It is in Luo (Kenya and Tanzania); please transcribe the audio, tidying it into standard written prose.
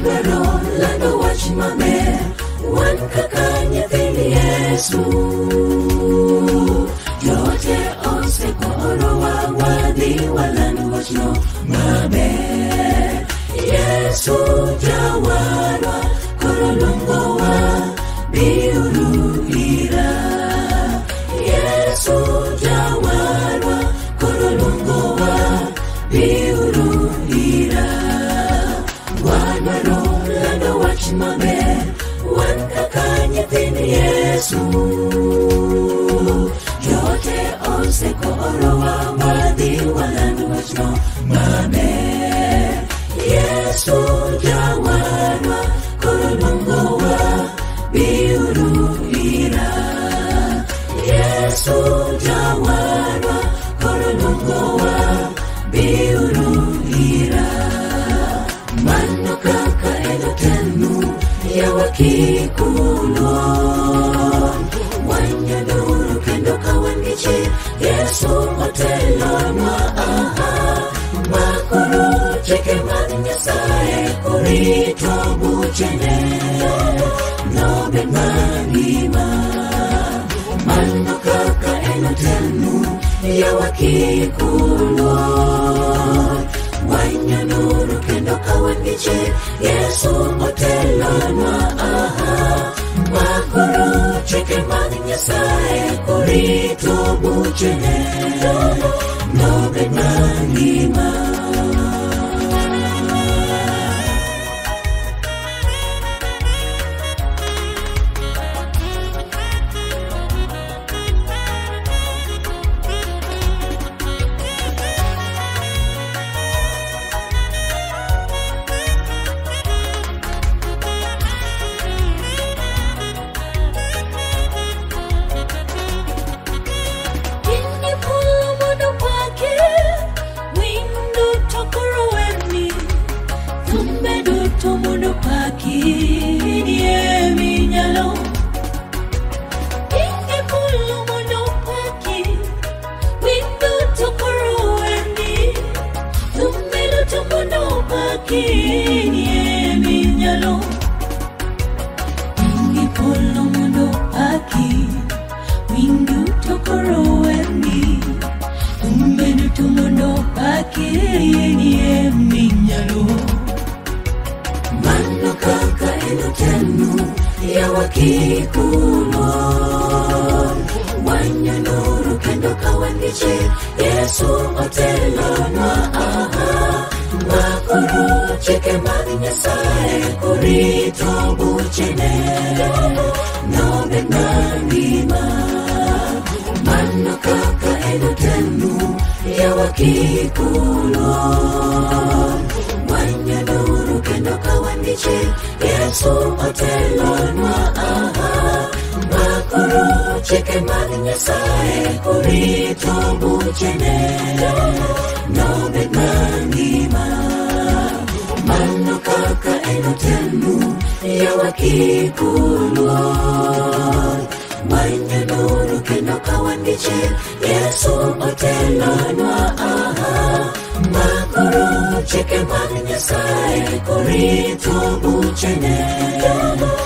Wadwaro lando wach maber, wan kaka nyathini Yesu. Jote osekorowa wadhi walando wachno maber. Yesu jawarwa koro luongowa biuru ira. Yesu jawarwa koro luongowa biuru ira. Wadwaro lando wach maber, wan kaka nyathini Yesu. Jote osekorowa wadhi walando wachno maber. Yesu jawarwa koro luongowa biuru ira. Yesu jawarwa koro luongowa biuru ira. Mano kaka enotenu yawa kikulon, wanyaduru kendo kawan gi chir. Yesu otelonwa makoro chike mag Nyasaye korito buchene nobed mangima. Mano kaka enotenu yawa kikulon, wanyaduru kendo kawan gi chir. Yesu otelonwa makoro chike mag Nyasaye korito buchene nobed mangima. Mano kaka enotenu yawa kikulon, wanyaduru kendo kawan gi chir. Yesu otelonwa makoro chike mag Nyasaye korito buchene nobed mangima. Mano kaka enotenu yawa kikulon, wanyaduru kendo kawan gi chir. Yesu otelonwa makoro chike mag Nyasaye korito buchene nobed mangima. Mano kaka enotenu yawa kikulon, wanyaduru kendo kawan gi chir. Yesu otelonwa makoro chike mag Nyasaye korito buchene